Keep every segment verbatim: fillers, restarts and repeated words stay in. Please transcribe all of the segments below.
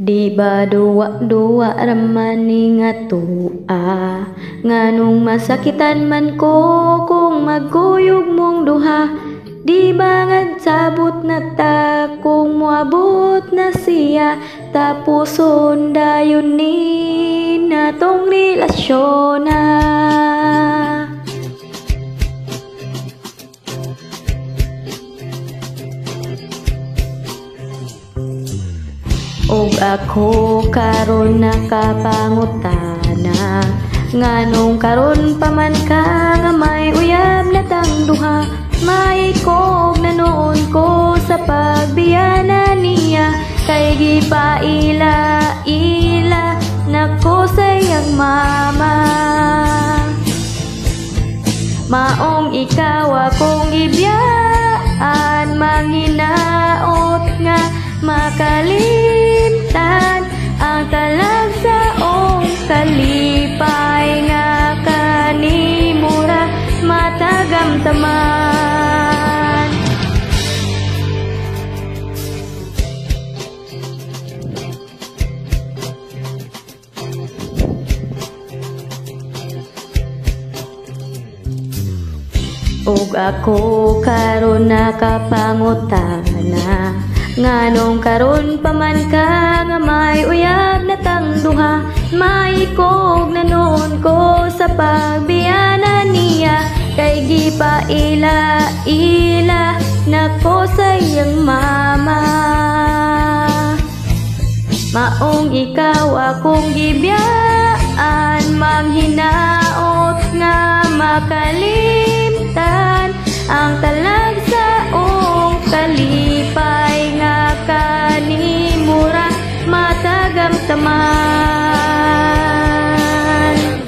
Di ba duwa-duwa ramani nga tua, nganong masakitan man ko kung magkuyog mong duha. Di ba nga sabot na ta kung muabot na siya, tapuson dayon ni natong relasyon na. Og ako karon nakapangutana, nganong karon pa man ka nga may uyab na tang duha. Maikog na noon ko sa pagbiyanan niya, kay gipaila-ila nako sayang mama. Maong ikaw akong gibiyaan, manghinaot nga makalimtan ang talagsaong kalipay nga kanimura matagamtaman. Og ako karon nakapangutana, nganong karon pa man ka nga may uyab na tang duha. Maikog na noon ko sa pagbiyanan niya, kay gipaila-ila nako sayang mama. Maong ikaw akong gibiyaan, manghinaot nga makalimtan ang talagsaong kalipay nga kanimura matagamtaman.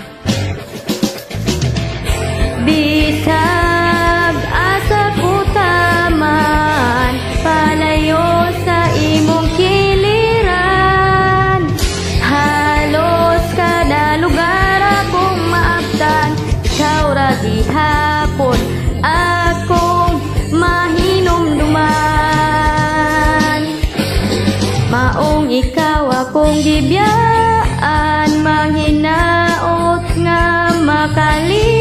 Bisag asa ko taman, palayo sa imong kiliran, halos kada lugar akong maabtan. Ikaw ra gihapon akong mahinumduman. Maong ikaw akong gibiyaan, manghinaot nga makali